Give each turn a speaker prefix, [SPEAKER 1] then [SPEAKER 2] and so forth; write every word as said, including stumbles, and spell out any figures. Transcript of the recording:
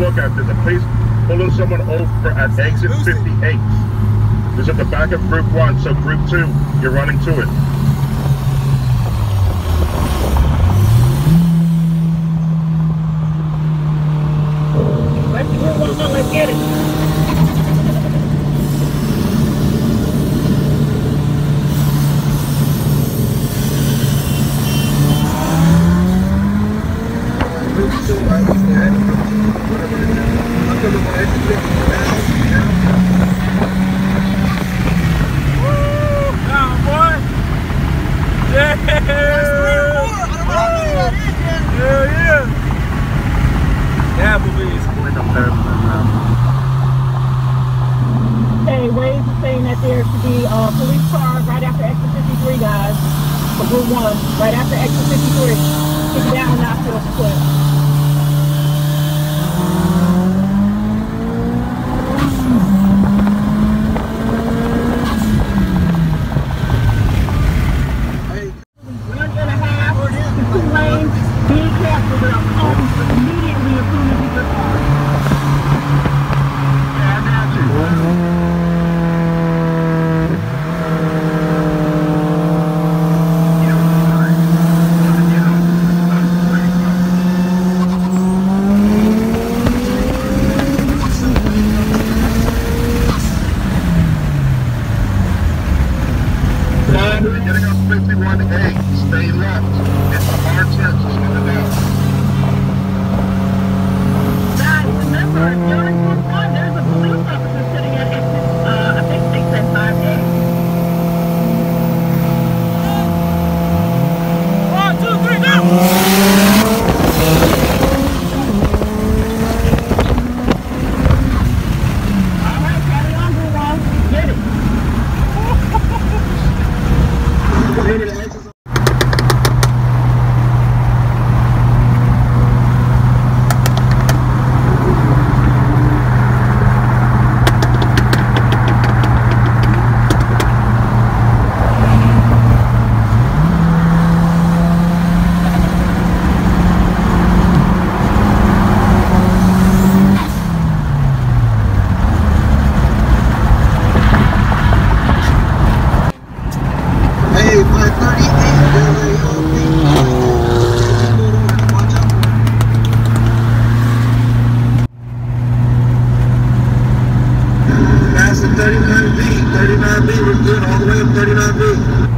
[SPEAKER 1] look at, there's a police pulling someone over at exit fifty-eight. This is at the back of group one, so group two, you're running to it.
[SPEAKER 2] Let's get one, let's get it. Hey, Waze is saying that there should be a police car right after exit fifty-three, guys. For group one, right after exit fifty-three. Keep it down, not feel quick. One and a half to two lanes. Be careful, they'll come immediately as soon as you get car. Yeah, I got you. Getting up fifty-one A, stay left. It's a hard turn, so slow it down. Guys, remember, during group one, there's a police officer sitting at exit, uh, I think they said five A. One, two, three, go! All right, carry on, group one. Get it. thirty-nine B, thirty-nine B, we're good all the way up thirty-nine B.